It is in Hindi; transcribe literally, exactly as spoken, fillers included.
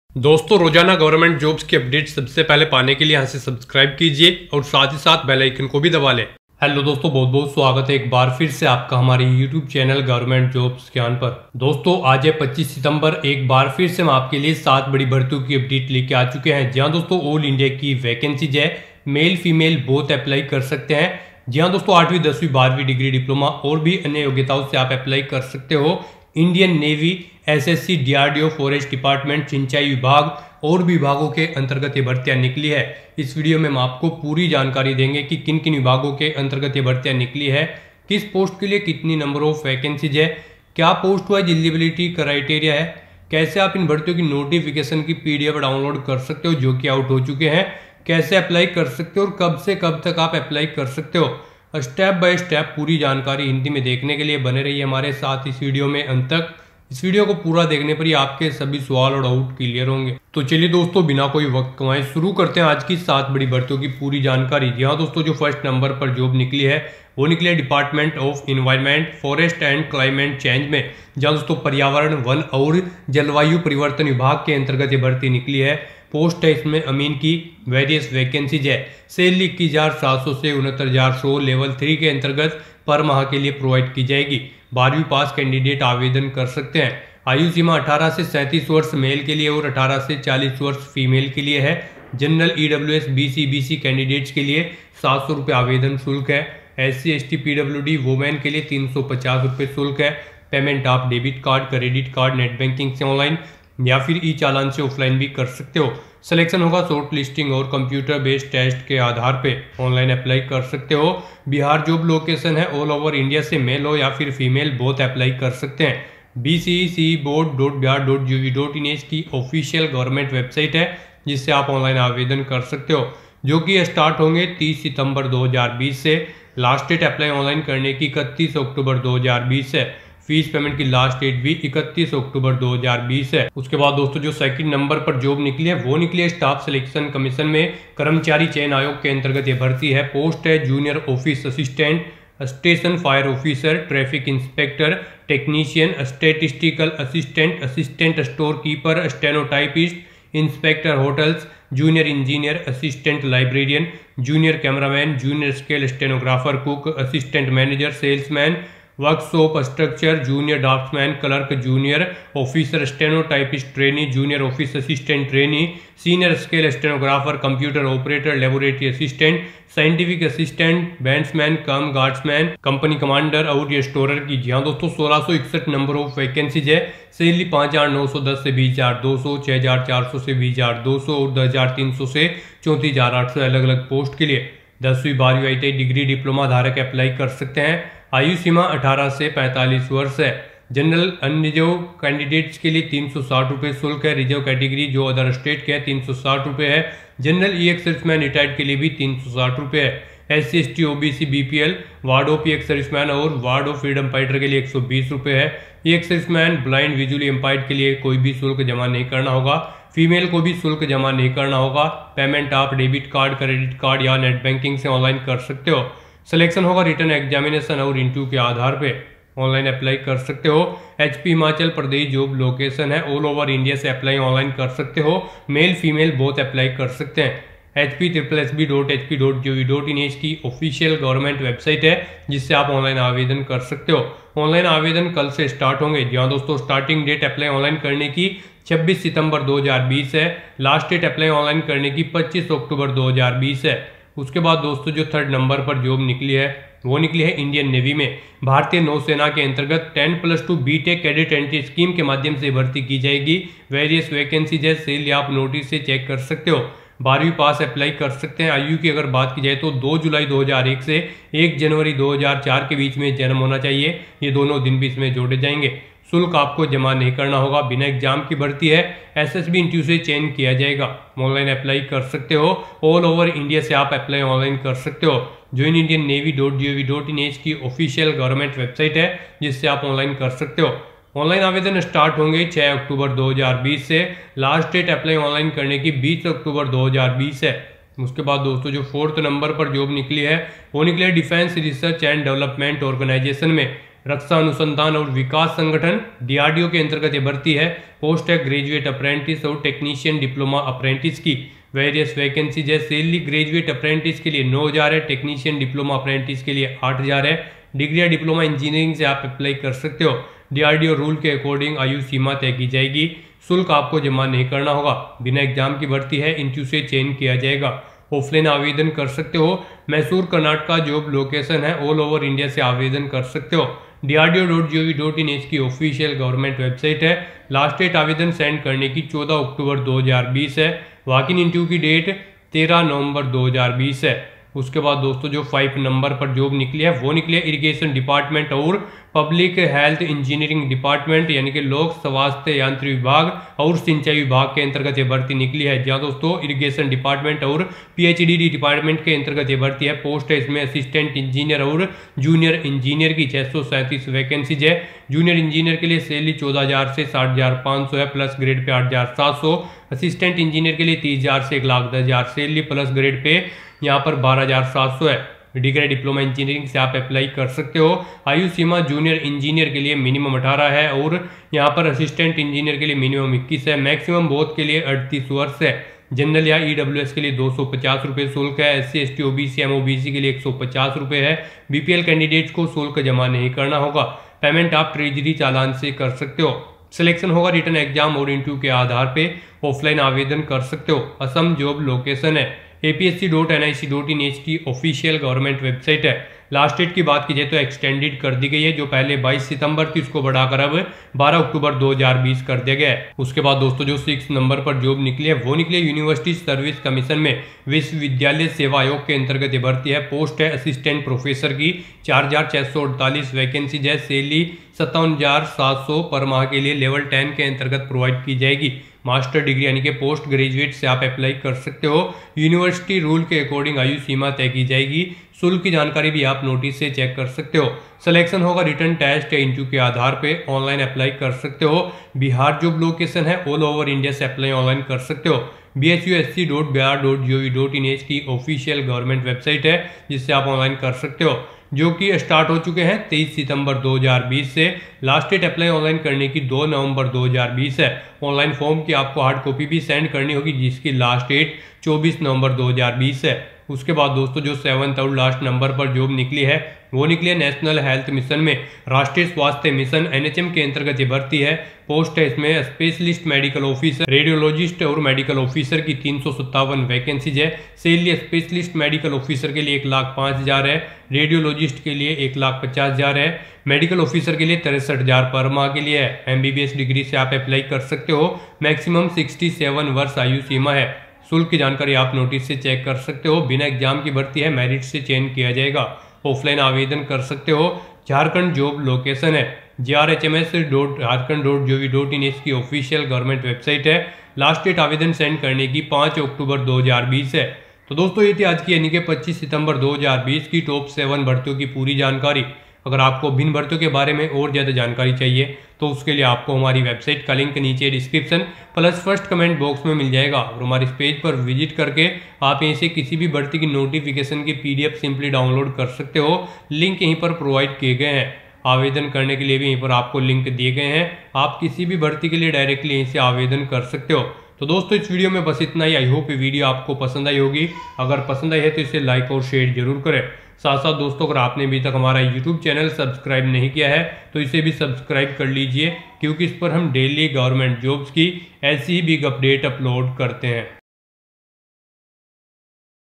दोस्तों रोजाना गवर्नमेंट जॉब्स की अपडेट सबसे पहले पाने के लिए यहाँ से सब्सक्राइब कीजिए और साथ ही साथ बेल आइकन को भी दबा लें। हेलो दोस्तों, बहुत बहुत स्वागत है एक बार फिर से आपका हमारे यूट्यूब चैनल गवर्नमेंट जॉब्स ज्ञान पर। दोस्तों आज है पच्चीस सितंबर, एक बार फिर से हम आपके लिए सात बड़ी भर्तियों की अपडेट लेके आ चुके हैं। जहाँ दोस्तों ऑल इंडिया की वैकेंसीज है, मेल फीमेल बोथ अप्लाई कर सकते हैं। जी हाँ दोस्तों, आठवीं दसवीं बारहवीं डिग्री डिप्लोमा और भी अन्य योग्यताओं से आप अप्लाई कर सकते हो। Indian Navy, SSC, DRDO, forest department, सिंचाई विभाग और विभागों के अंतर्गत ये भर्तियां निकली है। इस वीडियो में हम आपको पूरी जानकारी देंगे कि किन किन विभागों के अंतर्गत ये भर्तियां निकली है, किस पोस्ट के लिए कितनी नंबर ऑफ वैकेंसीज है, क्या पोस्ट वाइज एलिजिबिलिटी क्राइटेरिया है, कैसे आप इन भर्तियों की नोटिफिकेशन की पीडीएफ डाउनलोड कर सकते हो जो कि आउट हो चुके हैं, कैसे अप्लाई कर सकते हो और कब से कब तक आप अप्लाई कर सकते हो। स्टेप बाय स्टेप पूरी जानकारी हिंदी में देखने के लिए बने रहिए हमारे साथ इस वीडियो में अंत तक। इस वीडियो को पूरा देखने पर ही आपके सभी सवाल और डाउट क्लियर होंगे। तो चलिए दोस्तों, बिना कोई वक्त गंवाए शुरू करते हैं आज की सात बड़ी भर्तियों की पूरी जानकारी। यहाँ दोस्तों जो फर्स्ट नंबर पर जॉब निकली है वो निकली है department of environment, forest and climate change में। जहाँ दोस्तों पर्यावरण, वन और जलवायु परिवर्तन विभाग के अंतर्गत ये भर्ती निकली है। पोस्ट है इसमें अमीन की, वेरियस वैकेंसीज है। सैलरी इक्कीस हजार सात सौ से उनहत्तर हजार सौ लेवल थ्री के अंतर्गत पर माह के लिए प्रोवाइड की जाएगी। बारहवीं पास कैंडिडेट आवेदन कर सकते हैं। आयु सीमा अठारह से सैंतीस वर्ष मेल के लिए और अठारह से चालीस वर्ष फीमेल के लिए है। General EWS, BC, BC candidates के लिए सात सौ रुपये आवेदन शुल्क है। S C, S T, PWD, women के लिए तीन सौ पचास रुपये शुल्क है। पेमेंट आप debit card, credit card, net banking से ऑनलाइन या फिर ई चालान से ऑफलाइन भी कर सकते हो। सिलेक्शन होगा शॉर्ट लिस्टिंग और कंप्यूटर बेस्ड टेस्ट के आधार पे। ऑनलाइन अप्लाई कर सकते हो। बिहार जॉब लोकेशन है ऑल ओवर इंडिया से मेल हो या फिर फीमेल बोथ अप्लाई कर सकते हैं। B C C board dot Bihar dot G O V dot in की ऑफिशियल गवर्नमेंट वेबसाइट है जिससे आप ऑनलाइन आवेदन कर सकते हो, जो कि स्टार्ट होंगे तीस सितंबर दो हज़ार बीस से। लास्ट डेट अप्लाई ऑनलाइन करने की इकतीस अक्टूबर दो हज़ार बीस है। फीस पेमेंट की लास्ट डेट भी इकतीस अक्टूबर दो हज़ार बीस है। उसके बाद दोस्तों जो सेकंड नंबर पर जॉब निकली है वो निकली है स्टाफ सिलेक्शन कमीशन में, कर्मचारी चयन आयोग के अंतर्गत ये भर्ती है। पोस्ट है junior office assistant, station fire officer, traffic inspector, technician, statistical assistant, assistant store keeper, stenotypist, inspector hotels, junior engineer, assistant librarian, junior cameraman, junior scale stenographer, cook, assistant manager, salesman, workshop structure, junior draftsman, clerk, junior officer stenotypist trainee, junior office assistant trainee, senior scale stenographer, computer operator, laboratory assistant, scientific assistant, bandsman cum guardsman, company commander और स्टोरर की। जी हाँ दोस्तों, सोलह सौ इकसठ नंबर ऑफ वैकेंसीज है। सैलरी पाँच हजार नौ सौ दस से बीस हजार दो सौ, छः हजार चार सौ से बीस हजार दो सौ और दस हजार तीन सौ से चौंतीस हजार आठ सौ अलग अलग पोस्ट के लिए। दसवीं बारहवीं I T I degree diploma धारक अप्लाई कर सकते हैं। आयु सीमा अठारह से पैंतालीस वर्ष है। जनरल अनरिजर्व कैंडिडेट्स के लिए तीन सौ साठ रुपये शुल्क है। रिजर्व कैटेगरी जो अदर स्टेट के हैं तीन सौ साठ रुपये है। General E X serviceman retired के लिए भी तीन सौ साठ रुपये है। S C, S T, O B C, B P L, ward of E X serviceman और वार्ड ऑफ फ्रीडम फाइटर के लिए एक सौ बीस रुपये है। E X serviceman, blind, visually impaired के लिए कोई भी शुल्क जमा नहीं करना होगा। फीमेल को भी शुल्क जमा नहीं करना होगा। पेमेंट आप डेबिट कार्ड, क्रेडिट कार्ड या नेट बैंकिंग से ऑनलाइन कर सकते हो। सिलेक्शन होगा रिटर्न एग्जामिनेशन और इंटरव्यू के आधार पे। ऑनलाइन अप्लाई कर सकते हो। HP Himachal Pradesh job location है ऑल ओवर इंडिया से अप्लाई ऑनलाइन कर सकते हो। मेल फीमेल बोथ अप्लाई कर सकते हैं। H P triple S B dot H P dot G O V dot in की ऑफिशियल गवर्नमेंट वेबसाइट है जिससे आप ऑनलाइन आवेदन कर सकते हो। ऑनलाइन आवेदन कल से स्टार्ट होंगे। जहाँ दोस्तों स्टार्टिंग डेट अप्लाई ऑनलाइन करने की छब्बीस सितंबर दो हज़ार बीस है। लास्ट डेट अप्लाई ऑनलाइन करने की पच्चीस अक्टूबर दो हज़ार बीस है। उसके बाद दोस्तों जो थर्ड नंबर पर जॉब निकली है वो निकली है इंडियन नेवी में। भारतीय नौसेना के अंतर्गत ten plus two B tech cadet entry scheme के माध्यम से भर्ती की जाएगी। वेरियस वैकेंसीज है। सैलरी आप नोटिस से चेक कर सकते हो। बारहवीं पास अप्लाई कर सकते हैं। आयु की अगर बात की जाए तो दो जुलाई दो हज़ार एक से एक जनवरी दो हज़ार चार के बीच में जन्म होना चाहिए। ये दोनों दिन भी इसमें जोड़े जाएंगे। शुल्क आपको जमा नहीं करना होगा। बिना एग्जाम की भर्ती है। एसएसबी इंटरव्यू से चयन किया जाएगा। ऑनलाइन अप्लाई कर सकते हो। ऑल ओवर इंडिया से आप अप्लाई ऑनलाइन कर सकते हो। Join Indian Navy dot G O V dot in की ऑफिशियल गवर्नमेंट वेबसाइट है जिससे आप ऑनलाइन कर सकते हो। ऑनलाइन आवेदन स्टार्ट होंगे छह अक्टूबर दो हज़ार बीस से। लास्ट डेट अप्लाई ऑनलाइन करने की बीस अक्टूबर दो हज़ार बीस है। उसके बाद दोस्तों जो फोर्थ नंबर पर जॉब निकली है वो निकली है defence research and development organisation में। रक्षा अनुसंधान और विकास संगठन डीआरडीओ के अंतर्गत ये भर्ती है। पोस्ट है ग्रेजुएट अप्रेंटिस और टेक्नीशियन डिप्लोमा अप्रेंटिस की। वेरियस वैकेंसीज है। सैलरी ग्रेजुएट अप्रेंटिस के लिए नौ हज़ार है, टेक्नीशियन डिप्लोमा अप्रेंटिस के लिए आठ हज़ार है। डिग्री या डिप्लोमा इंजीनियरिंग से आप अप्लाई कर सकते हो। डीआरडीओ रूल के अकॉर्डिंग आयु सीमा तय की जाएगी। शुल्क आपको जमा नहीं करना होगा। बिना एग्जाम की भर्ती है, इंटरव्यू से चयन किया जाएगा। ऑफलाइन आवेदन कर सकते हो। मैसूर कर्नाटका जॉब लोकेशन है। ऑल ओवर इंडिया से आवेदन कर सकते हो। D R D O dot G O V dot in की ऑफिशियल गवर्नमेंट वेबसाइट है। लास्ट डेट आवेदन सेंड करने की चौदह अक्टूबर दो हज़ार बीस है। वॉक इन इंटरव्यू की डेट तेरह नवंबर दो हज़ार बीस है। उसके बाद दोस्तों जो फाइव नंबर पर जॉब निकली है वो निकली है इरिगेशन डिपार्टमेंट और पब्लिक हेल्थ इंजीनियरिंग डिपार्टमेंट यानी कि लोक स्वास्थ्य यांत्रिक विभाग और सिंचाई विभाग के अंतर्गत ये भर्ती निकली है। जहाँ दोस्तों इरिगेशन डिपार्टमेंट और पीएचईडी डिपार्टमेंट के अंतर्गत ये भर्ती है। पोस्ट है इसमें असिस्टेंट इंजीनियर और जूनियर इंजीनियर की छह सौ सैंतीस वैकेंसीज है। जूनियर इंजीनियर के लिए सैलरी चौदह हजार से साठ हजार पाँच सौ है, प्लस ग्रेड पे आठ हजार सात सौ। असिस्टेंट इंजीनियर के लिए तीस हजार से एक लाख दस हजार सैलरी, प्लस ग्रेड पे यहाँ पर बारह हजार सात सौ है। डिग्री डिप्लोमा इंजीनियरिंग से आप अप्लाई कर सकते हो। आयु सीमा जूनियर इंजीनियर के लिए मिनिमम अठारह है और यहाँ पर असिस्टेंट इंजीनियर के लिए मिनिमम इक्कीस है। मैक्सिमम बोथ के लिए अड़तीस वर्ष है। जनरल या ईडब्ल्यूएस के लिए दो सौ पचास रुपये शुल्क है। S C S T OBC MOBC के लिए एक सौ पचास रुपये है। बीपीएल कैंडिडेट्स को शुल्क जमा नहीं करना होगा। पेमेंट आप ट्रेजरी चालान से कर सकते हो। सिलेक्शन होगा रिटर्न एग्जाम और इंटरव्यू के आधार पे। ऑफलाइन आवेदन कर सकते हो। असम जॉब लोकेशन है A P S C dot N I C dot in H की ऑफिशियल गवर्नमेंट वेबसाइट है। लास्ट डेट की बात की जाए तो एक्सटेंडेड कर दी गई है। जो पहले बाईस सितंबर थी उसको बढ़ाकर अब बारह अक्टूबर दो हज़ार बीस कर दिया गया है। उसके बाद दोस्तों जो सिक्स नंबर पर जॉब निकली है वो निकली है यूनिवर्सिटी सर्विस कमीशन में विश्वविद्यालय सेवा आयोग के अंतर्गत ये भर्ती है। पोस्ट है असिस्टेंट प्रोफेसर की। चार हजार छह सौ अड़तालीस वैकेंसीज है। सैलरी सत्तावन हजार सात सौ पर माह के लिए लेवल टेन के अंतर्गत प्रोवाइड की जाएगी। मास्टर डिग्री यानी कि पोस्ट ग्रेजुएट से आप अप्लाई कर सकते हो। यूनिवर्सिटी रूल के अकॉर्डिंग आयु सीमा तय की जाएगी। शुल्क की जानकारी भी आप नोटिस से चेक कर सकते हो। सिलेक्शन होगा रिटर्न टेस्ट या इंटरव्यू के आधार पे। ऑनलाइन अप्लाई कर सकते हो। बिहार जॉब लोकेशन है। ऑल ओवर इंडिया से अप्लाई ऑनलाइन कर सकते हो। B H U S C dot Bihar dot G O V dot in H की ऑफिशियल गवर्नमेंट वेबसाइट है जिससे आप ऑनलाइन कर सकते हो, जो कि स्टार्ट हो चुके हैं तेईस सितंबर दो हज़ार बीस से। लास्ट डेट अप्लाई ऑनलाइन करने की दो नवंबर दो हज़ार बीस है। ऑनलाइन फॉर्म की आपको हार्ड कॉपी भी सेंड करनी होगी जिसकी लास्ट डेट चौबीस नवंबर दो हज़ार बीस है। उसके बाद दोस्तों जो सेवंथ और लास्ट नंबर पर जॉब निकली है वो निकली है नेशनल हेल्थ मिशन में राष्ट्रीय स्वास्थ्य मिशन एन एच एम के अंतर्गत ये भर्ती है। पोस्ट है इसमें स्पेशलिस्ट मेडिकल ऑफिसर, रेडियोलॉजिस्ट और मेडिकल ऑफिसर की तीन सौ सत्तावन वैकेंसीज है। सैलरी स्पेशलिस्ट मेडिकल ऑफिसर के लिए एक लाख पाँच हजार है। रेडियोलॉजिस्ट के लिए एक लाख पचास हजार है। मेडिकल ऑफिसर के लिए तिरसठ हजार पर माह के लिए है। एमबीबीएस डिग्री से आप अप्लाई कर सकते हो। मैक्सिमम सिक्सटी सेवन वर्ष आयु सीमा है। शुल्क की जानकारी आप नोटिस से चेक कर सकते हो। बिना एग्जाम की भर्ती है। मेरिट से चयन किया जाएगा। ऑफलाइन आवेदन कर सकते हो। झारखंड जॉब लोकेशन है G R H M S dot Jharkhand dot G O V dot in की ऑफिशियल गवर्नमेंट वेबसाइट है। लास्ट डेट आवेदन सेंड करने की पाँच अक्टूबर दो हज़ार बीस है। तो दोस्तों ये थी आज की यानी कि पच्चीस सितंबर दो हज़ार बीस की टॉप सेवन भर्तियों की पूरी जानकारी। अगर आपको भिन्न भर्तियों के बारे में और ज़्यादा जानकारी चाहिए तो उसके लिए आपको हमारी वेबसाइट का लिंक नीचे description plus first comment box में मिल जाएगा और हमारे इस पेज पर विजिट करके आप यहीं से किसी भी भर्ती की नोटिफिकेशन की पीडीएफ सिंपली डाउनलोड कर सकते हो। लिंक यहीं पर प्रोवाइड किए गए हैं। आवेदन करने के लिए भी यहीं पर आपको लिंक दिए गए हैं। आप किसी भी भर्ती के लिए डायरेक्टली यहीं से आवेदन कर सकते हो। तो दोस्तों इस वीडियो में बस इतना ही। आई होप ये वीडियो आपको पसंद आई होगी। अगर पसंद आई है तो इसे लाइक और शेयर जरूर करें। साथ साथ दोस्तों अगर आपने अभी तक हमारा यूट्यूब चैनल सब्सक्राइब नहीं किया है तो इसे भी सब्सक्राइब कर लीजिए, क्योंकि इस पर हम डेली गवर्नमेंट जॉब्स की ऐसी ही बिग अपडेट अपलोड करते हैं।